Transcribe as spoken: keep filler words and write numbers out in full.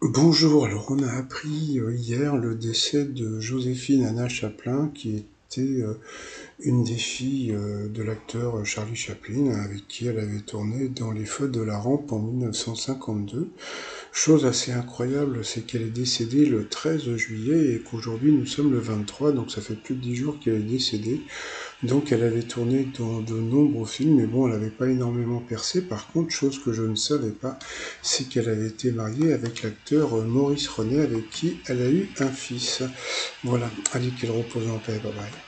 Bonjour, alors on a appris euh, hier le décès de Joséphine Anna Chaplin, qui était euh, une des filles euh, de l'acteur Charlie Chaplin, avec qui elle avait tourné dans Les Feux de la Rampe en mille neuf cent cinquante-deux. Chose assez incroyable, c'est qu'elle est décédée le treize juillet et qu'aujourd'hui nous sommes le vingt-trois, donc ça fait plus de dix jours qu'elle est décédée. Donc elle avait tourné dans de nombreux films, mais bon, elle n'avait pas énormément percé. Par contre, chose que je ne savais pas, c'est qu'elle avait été mariée avec l'acteur Maurice René, avec qui elle a eu un fils. Voilà, allez, qu'elle repose en paix, bye bye.